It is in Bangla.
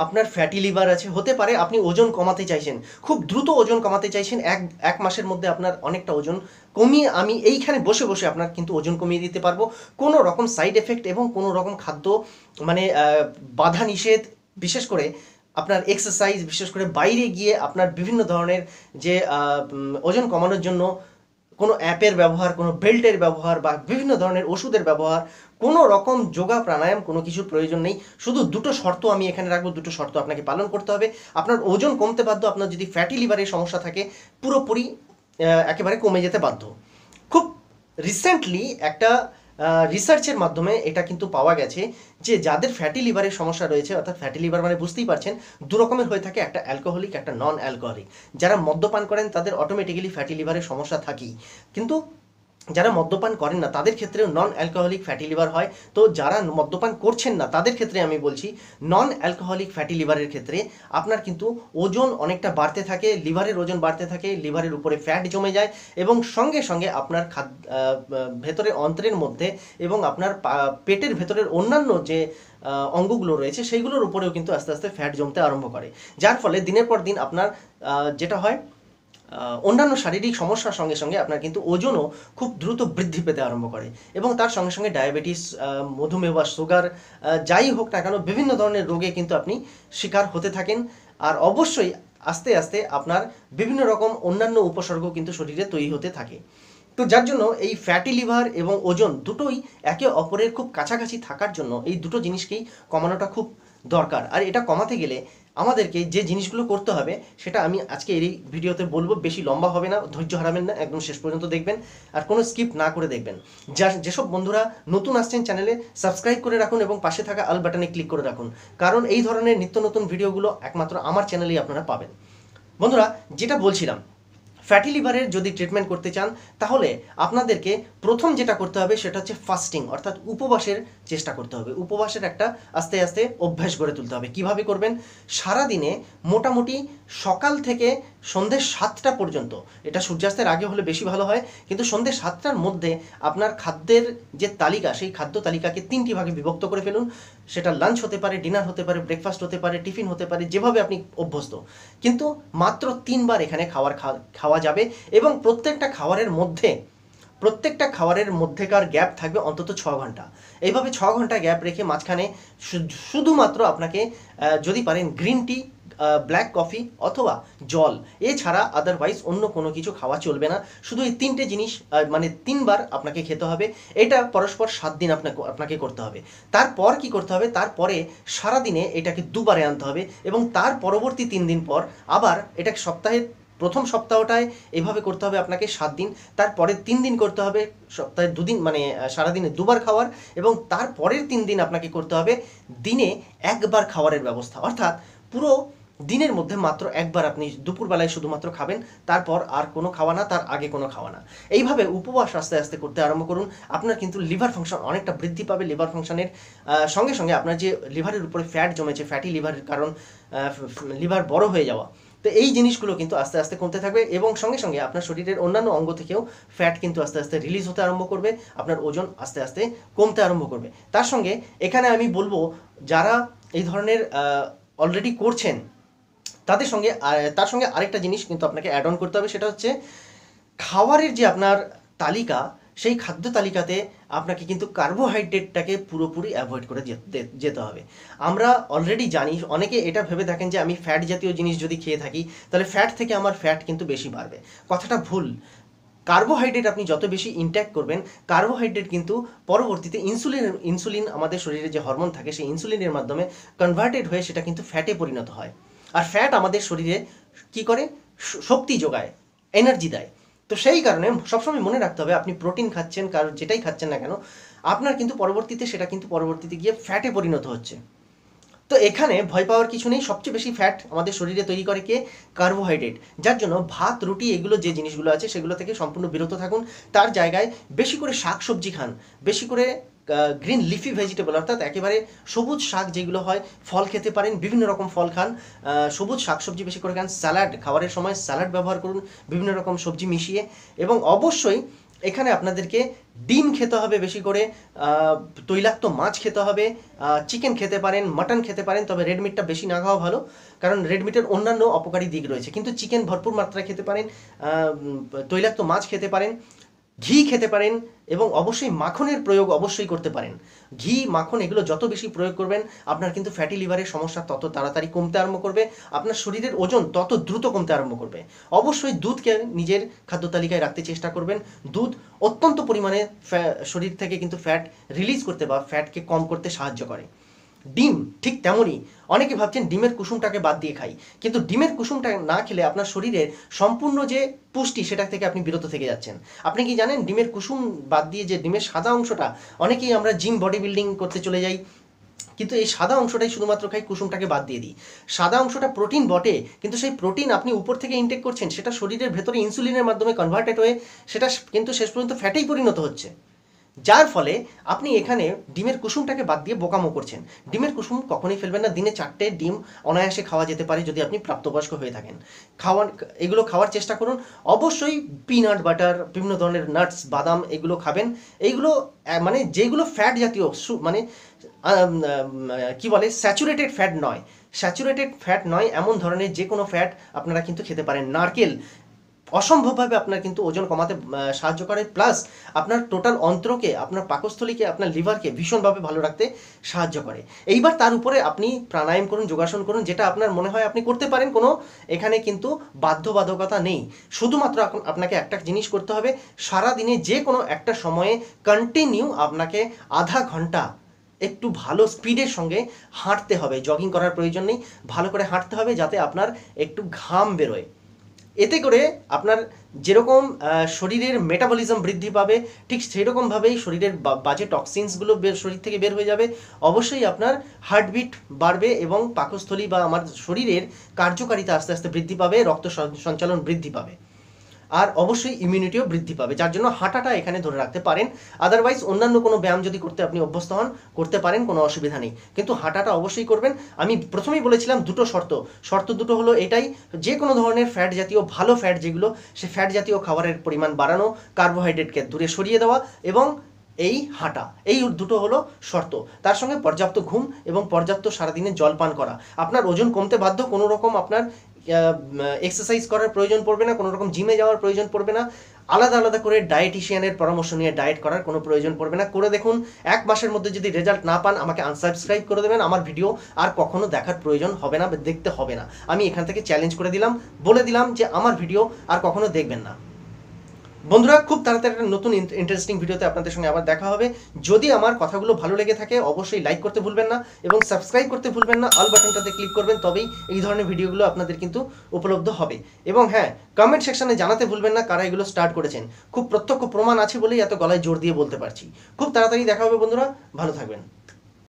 আপনার ফ্যাটি লিভার আছে, হতে পারে আপনি ওজন কমাতে চাইছেন, খুব দ্রুত ওজন কমাতে চাইছেন, এক মাসের মধ্যে আপনার অনেকটা ওজন কমিয়ে আমি এইখানে বসে বসে আপনার কিন্তু ওজন কমিয়ে দিতে পারবো, কোনো রকম সাইড এফেক্ট এবং কোনো রকম খাদ্য মানে বাধা নিষেধ, বিশেষ করে আপনার এক্সারসাইজ, বিশেষ করে বাইরে গিয়ে আপনার বিভিন্ন ধরনের যে ওজন কমানোর জন্য কোনো অ্যাপের ব্যবহার, কোনো বেল্টের ব্যবহার বা বিভিন্ন ধরনের ওষুধের ব্যবহার, কোনো রকম যোগা প্রাণায়াম কোনো কিছুর প্রয়োজন নেই। শুধু দুটো শর্ত আমি এখানে রাখবো, দুটো শর্ত আপনাকে পালন করতে হবে। আপনার ওজন কমতে বাধ্য, আপনার যদি ফ্যাটি লিভারের সমস্যা থাকে পুরোপুরি একেবারে কমে যেতে বাধ্য। খুব রিসেন্টলি একটা রিসার্চের মাধ্যমে এটা কিন্তু পাওয়া গেছে যে যাদের ফ্যাটি লিভারের সমস্যা রয়েছে, অর্থাৎ ফ্যাটি লিভার মানে বুঝতেই পারছেন দু রকমের হয়ে থাকে, একটা অ্যালকোহলিক, একটা নন অ্যালকোহলিক। যারা মদ্যপান করেন তাদের অটোমেটিক্যালি ফ্যাটি লিভারের সমস্যা থাকেই, কিন্তু যারা মদ্যপান করেন না তাদের ক্ষেত্রেও নন অ্যালকোহলিক ফ্যাটি লিভার হয়। তো যারা মদ্যপান করছেন না তাদের ক্ষেত্রে আমি বলছি নন অ্যালকোহলিক ফ্যাটি লিভারের ক্ষেত্রে আপনার কিন্তু ওজন অনেকটা বাড়তে থাকে, লিভারের ওজন বাড়তে থাকে, লিভারের উপরে ফ্যাট জমে যায় এবং সঙ্গে সঙ্গে আপনার ভেতরের অন্ত্রের মধ্যে এবং আপনার পেটের ভেতরের অন্যান্য যে অঙ্গগুলো রয়েছে সেইগুলোর উপরেও কিন্তু আস্তে আস্তে ফ্যাট জমতে আরম্ভ করে, যার ফলে দিনের পর দিন আপনার যেটা হয় অন্যান্য শারীরিক সমস্যার সঙ্গে সঙ্গে আপনার কিন্তু ওজনও খুব দ্রুত বৃদ্ধি পেতে আরম্ভ করে এবং তার সঙ্গে সঙ্গে ডায়াবেটিস, মধুমেহ বা সুগার, যাই হোক না কেন বিভিন্ন ধরনের রোগে কিন্তু আপনি শিকার হতে থাকেন। আর অবশ্যই আস্তে আস্তে আপনার বিভিন্ন রকম অন্যান্য উপসর্গ কিন্তু শরীরে তৈরি হতে থাকে। তো যার জন্য এই ফ্যাটি লিভার এবং ওজন দুটোই একে অপরের খুব কাছাকাছি থাকার জন্য এই দুটো জিনিসকেই কমানোটা খুব দরকার। আর এটা কমাতে গেলে আমাদেরকে যে জিনিসগুলো করতে হবে সেটা আমি আজকে এই ভিডিওতে বলবো, বেশি লম্বা হবে না, ধৈর্য হারাবেন না, একদম শেষ পর্যন্ত দেখবেন আর কোনো স্কিপ না করে দেখবেন। যেসব বন্ধুরা নতুন আসছেন চ্যানেলে সাবস্ক্রাইব করে রাখুন এবং পাশে থাকা আল বাটনে ক্লিক করে রাখুন, কারণ এই ধরনের নিত্য নতুন ভিডিওগুলো একমাত্র আমার চ্যানেলেই আপনারা পাবেন। বন্ধুরা, যেটা বলছিলাম, ফ্যাটি লিভারের যদি ট্রিটমেন্ট করতে চান তাহলে আপনাদেরকে প্রথম যেটা করতে হবে সেটা হচ্ছে ফাস্টিং, অর্থাৎ উপবাসের চেষ্টা করতে হবে। উপবাসের একটা আস্তে আস্তে অভ্যাস গড়ে তুলতে হবে। কিভাবে করবেন? সারাদিনে মোটামুটি সকাল থেকে সন্ধ্যে 7টা পর্যন্ত, এটা সূর্যাস্তের আগে হলে বেশি ভালো হয়, কিন্তু সন্ধ্যে 7টার মধ্যে আপনার খাদ্যের যে তালিকা সেই খাদ্য তালিকাকে 3টি ভাগে বিভক্ত করে ফেলুন। সেটা লাঞ্চ হতে পারে, ডিনার হতে পারে, ব্রেকফাস্ট হতে পারে, টিফিন হতে পারে, যেভাবে আপনি অভ্যস্ত, কিন্তু মাত্র 3বার এখানে খাওয়া যাবে এবং প্রত্যেকটা খাবারের মধ্যেকার গ্যাপ থাকবে অন্তত 6 ঘন্টা। এইভাবে 6 ঘন্টা গ্যাপ রেখে মাঝখানে শুধুমাত্র আপনাকে যদি পারেন গ্রিন টি, ব্ল্যাক কফি অথবা জল, এছাড়া আদারওয়াইজ অন্য কোনো কিছু খাওয়া চলবে না। শুধু এই 3টে জিনিস মানে 3বার আপনাকে খেতে হবে। এটা পরস্পর 7 দিন আপনাকে করতে হবে। তারপর কি করতে হবে? তারপরে সারাদিনে এটাকে 2বারে আনতে হবে এবং তার পরবর্তী 3 দিন পর আবার এটা সপ্তাহে প্রথম সপ্তাহটায় এভাবে করতে হবে আপনাকে 7 দিন, তারপরে 3 দিন করতে হবে সপ্তাহে 2 দিন, মানে সারাদিনে 2বার খাওয়ার, এবং তারপরের 3 দিন আপনাকে করতে হবে দিনে 1বার খাওয়ারের ব্যবস্থা। অর্থাৎ পুরো দিনের মধ্যে মাত্র 1বার আপনি দুপুরবেলায় শুধুমাত্র খাবেন, তারপর আর কোনো খাওয়া না, তার আগে কোনো খাওয়া না। এইভাবে উপবাস আস্তে আস্তে করতে আরম্ভ করুন। আপনার কিন্তু লিভার ফাংশন অনেকটা বৃদ্ধি পাবে। লিভার ফাংশনের সঙ্গে সঙ্গে আপনার যে লিভারের উপরে ফ্যাট জমেছে, ফ্যাটি লিভারের কারণ লিভার বড় হয়ে যাওয়া, তো এই জিনিসগুলো কিন্তু আস্তে আস্তে কমতে থাকবে এবং সঙ্গে সঙ্গে আপনার শরীরের অন্যান্য অঙ্গ থেকেও ফ্যাট কিন্তু আস্তে আস্তে রিলিজ হতে আরম্ভ করবে, আপনার ওজন আস্তে আস্তে কমতে আরম্ভ করবে। তার সঙ্গে এখানে আমি বলবো যারা এই ধরনের অলরেডি করছেন তার সঙ্গে আরেকটা জিনিস কিন্তু আপনাকে অ্যাড অন করতে হবে, সেটা হচ্ছে খাবারের যে আপনার তালিকা, সেই খাদ্য তালিকাতে আপনাকে কিন্তু কার্বোহাইড্রেটটাকে পুরোপুরি অ্যাভয়েড করে যেতে হবে। আমরা অলরেডি জানি, অনেকে এটা ভেবে থাকেন যে আমি ফ্যাট জাতীয় জিনিস যদি খেয়ে থাকি তাহলে ফ্যাট থেকে আমার ফ্যাট কিন্তু বেশি বাড়বে। কথাটা ভুল। কার্বোহাইড্রেট আপনি যত বেশি ইনটেক করবেন, কার্বোহাইড্রেট কিন্তু পরবর্তীতে ইনসুলিন আমাদের শরীরে যে হরমোন থাকে সেই ইনসুলিনের মাধ্যমে কনভার্টেড হয়ে সেটা কিন্তু ফ্যাটে পরিণত হয়। আর ফ্যাট আমাদের শরীরে কি করে? শক্তি যোগায়, এনার্জি দেয়। তো সেই কারণে সবসময় মনে রাখতে হবে আপনি প্রোটিন খাচ্ছেন, কারণ যেটাই খাচ্ছেন না কেন আপনার কিন্তু পরবর্তীতে গিয়ে ফ্যাটে পরিণত হচ্ছে। তো এখানে ভয় পাওয়ার কিছু নেই। সবচেয়ে বেশি ফ্যাট আমাদের শরীরে তৈরি করে কে? কার্বোহাইড্রেট। যার জন্য ভাত, রুটি, এগুলো যে জিনিসগুলো আছে সেগুলো থেকে সম্পূর্ণ বিরত থাকুন। তার জায়গায় বেশি করে শাকসবজি খান, বেশি করে গ্রিন লিফি ভেজিটেবল, অর্থাৎ একেবারে সবুজ শাক যেগুলো হয়, ফল খেতে পারেন, বিভিন্ন রকম ফল খান, সবুজ শাকসবজি বেশি করে খান, স্যালাড, খাবারের সময় স্যালাড ব্যবহার করুন বিভিন্ন রকম সবজি মিশিয়ে, এবং অবশ্যই এখানে আপনাদেরকে ডিম খেতে হবে বেশি করে, তৈলাক্ত মাছ খেতে হবে, চিকেন খেতে পারেন, মাটন খেতে পারেন, তবে রেড মিটটা বেশি না খাওয়া ভালো, কারণ রেড মিটের অন্যান্য অপকারী দিক রয়েছে। কিন্তু চিকেন ভরপুর মাত্রায় খেতে পারেন, তৈলাক্ত মাছ খেতে পারেন, ঘি খেতে পারেন, এবং অবশ্যই মাখনের প্রয়োগ অবশ্যই করতে পারেন। ঘি মাখন এগুলো যত বেশি প্রয়োগ করবেন আপনার কিন্তু ফ্যাটি লিভারের সমস্যা তত তাড়াতাড়ি কমতে আরম্ভ করবে, আপনার শরীরের ওজন তত দ্রুত কমতে আরম্ভ করবে। অবশ্যই দুধকে নিজের খাদ্য তালিকায় রাখতে চেষ্টা করবেন। দুধ অত্যন্ত পরিমাণে শরীর থেকে কিন্তু ফ্যাট রিলিজ করতে বা ফ্যাটকে কম করতে সাহায্য করে। ডিম ঠিক তেমনই, অনেকে ভাবছেন ডিমের কুসুমটাকে বাদ দিয়ে খাই, কিন্তু ডিমের কুসুমটা না খেলে আপনার শরীরের সম্পূর্ণ যে পুষ্টি সেটা থেকে আপনি বিরত থেকে যাচ্ছেন। আপনি কি জানেন ডিমের কুসুম বাদ দিয়ে যে ডিমের সাদা অংশটা, অনেকেই আমরা জিম বডি বিল্ডিং করতে চলে যাই, কিন্তু এই সাদা অংশটাই শুধুমাত্র খাই, কুসুমটাকে বাদ দিয়ে দিই। সাদা অংশটা প্রোটিন বটে, কিন্তু সেই প্রোটিন আপনি উপর থেকে ইনটেক করছেন, সেটা শরীরের ভেতরে ইনসুলিনের মাধ্যমে কনভার্টেড হয়ে সেটা কিন্তু শেষ পর্যন্ত ফ্যাটেই পরিণত হচ্ছে, যার ফলে আপনি এখানে ডিমের কুসুমটাকে বাদ দিয়ে বোকামো করছেন। ডিমের কুসুম কখনোই ফেলবেন না, দিনে 4টে ডিম অনায়াসে খাওয়া যেতে পারে যদি আপনি প্রাপ্তবয়স্ক হয়ে থাকেন। এগুলো খাওয়ার চেষ্টা করুন। অবশ্যই পিনাট বাটার, বিভিন্ন ধরনের নাটস, বাদাম এগুলো খাবেন। এইগুলো মানে যেগুলো ফ্যাট জাতীয়, মানে কি বলে, স্যাচুরেটেড ফ্যাট নয়, স্যাচুরেটেড ফ্যাট নয় এমন ধরনের যে কোনো ফ্যাট আপনারা কিন্তু খেতে পারেন। নারকেল অসম্ভবভাবে আপনার কিন্তু ওজন কমাতে সাহায্য করে, প্লাস আপনার টোটাল অন্ত্রকে, আপনার পাকস্থলীকে, আপনার লিভারকে ভীষণভাবে ভালো রাখতে সাহায্য করে। এইবার তার উপরে আপনি প্রাণায়াম করুন, যোগাসন করুন, যেটা আপনার মনে হয় আপনি করতে পারেন, কোনো এখানে কিন্তু বাধ্যবাধকতা নেই। শুধুমাত্র আপনাকে একটা জিনিস করতে হবে, সারাদিনে যে কোনো একটা সময়ে কন্টিনিউ আপনাকে আধা ঘন্টা একটু ভালো স্পিডের সঙ্গে হাঁটতে হবে। জগিং করার প্রয়োজন নেই, ভালো করে হাঁটতে হবে যাতে আপনার একটু ঘাম বেরোয়। এতে করে আপনার যেরকম শরীরের মেটাবলিজম বৃদ্ধি পাবে, ঠিক সেরকমভাবেই শরীরের বাজে টক্সিনসগুলো শরীর থেকে বের হয়ে যাবে। অবশ্যই আপনার হার্টবিট বাড়বে এবং পাকস্থলী বা আমার শরীরের কার্যকারিতা আস্তে আস্তে বৃদ্ধি পাবে, রক্ত সঞ্চালন বৃদ্ধি পাবে, আর অবশ্যই ইমিউনিটিও বৃদ্ধি পাবে, যার জন্য হাঁটাটা এখানে ধরে রাখতে পারেন। আদারওয়াইজ অন্যান্য কোনো ব্যায়াম যদি করতে আপনি অভ্যস্ত হন, করতে পারেন, কোনো অসুবিধা নেই, কিন্তু হাঁটাটা অবশ্যই করবেন। আমি প্রথমেই বলেছিলাম দুটো শর্ত দুটো হলো এটাই, যে কোনো ধরনের ফ্যাট জাতীয়, ভালো ফ্যাট যেগুলো, সে ফ্যাট জাতীয় খাবারের পরিমাণ বাড়ানো, কার্বোহাইড্রেটকে দূরে সরিয়ে দেওয়া, এবং এই হাঁটা, এই দুটো হলো শর্ত। তার সঙ্গে পর্যাপ্ত ঘুম এবং পর্যাপ্ত সারাদিনে জল পান করা। আপনার ওজন কমতে বাধ্য, কোনো রকম আপনার এক্সারসাইজ করার প্রয়োজন পড়বে না, কোনো রকম জিমে যাওয়ার প্রয়োজন পড়বে না, আলাদা আলাদা করে ডায়েটিশিয়ানের পরামর্শ নিয়ে ডায়েট করার কোনো প্রয়োজন পড়বে না। করে দেখুন, 1 মাসের মধ্যে যদি রেজাল্ট না পান আমাকে আনসাবস্ক্রাইব করে দেবেন, আমার ভিডিও আর কখনো দেখার প্রয়োজন হবে না, দেখতে হবে না। আমি এখান থেকে চ্যালেঞ্জ করে দিলাম, বলে দিলাম যে আমার ভিডিও আর কখনো দেখবেন না। বন্ধুরা, খুব তাড়াতাড়ি একটা নতুন ইন্টারেস্টিং ভিডিওতে আপনাদের সঙ্গে আবার দেখা হবে। যদি আমার কথাগুলো ভালো লেগে থাকে অবশ্যই লাইক করতে ভুলবেন না এবং সাবস্ক্রাইব করতে ভুলবেন না, অল বাটনটাতে ক্লিক করবেন, তবেই এই ধরনের ভিডিওগুলো আপনাদের কিন্তু উপলব্ধ হবে। এবং হ্যাঁ, কমেন্ট সেকশনে জানাতে ভুলবেন না কারা এগুলো স্টার্ট করেছেন। খুব প্রত্যক্ষ প্রমাণ আছে বলেই এত গলায় জোর দিয়ে বলতে পারছি। খুব তাড়াতাড়ি দেখা হবে বন্ধুরা, ভালো থাকবেন।